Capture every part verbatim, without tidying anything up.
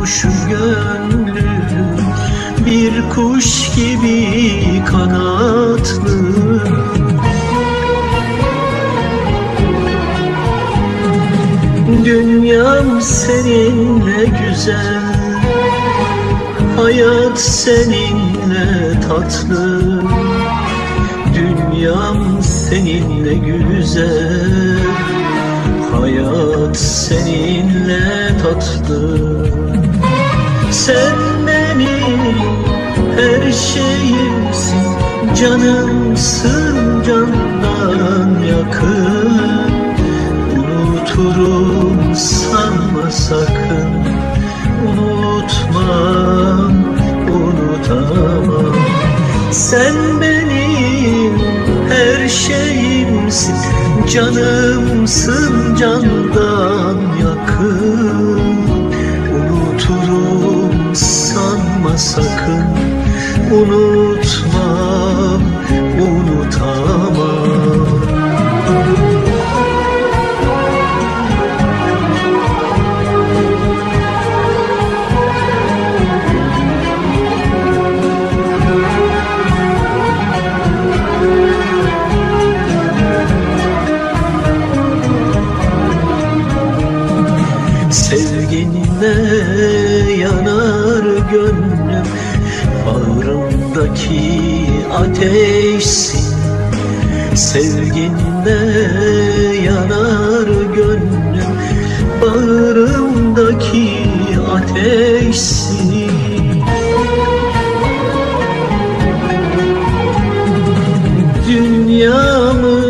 şu gönlüm bir kuş gibi kanatlı. Dünyam seninle güzel, hayat seninle tatlı. Dünyam seninle güzel, hayat seninle tatlı. Sen benim her şeyimsin, canımsın candan yakın. Unuturum sanma sakın, unutmam, unutamam. Sen benim her şeyimsin, canımsın candan yakın. Unuturum sanma sakın, unutmam, unutamam. Sevginle yanar gönlüm, bağrımdaki ateşsin. Sevginle yanar gönlüm, bağrımdaki ateşsin. Dünyamı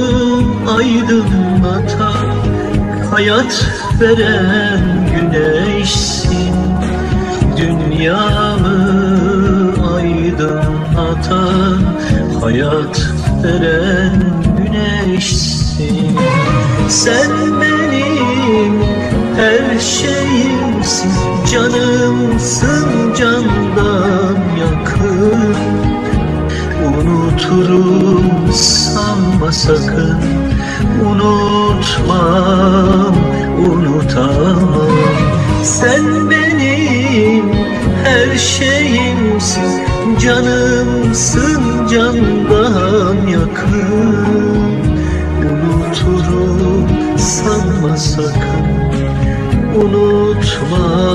aydınlatan, hayat veren güneşsin. Dünyamı aydınlatan, hayat veren güneşsin. Sen benim her şeyimsin, canımsın candan yakın. Unuturum sanma sakın, unutmam, unutamam. Sen benim her şeyimsin, canımsın candan yakın. Unuturum sanma sakın,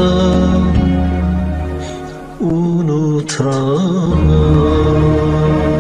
unutmam, unutamam.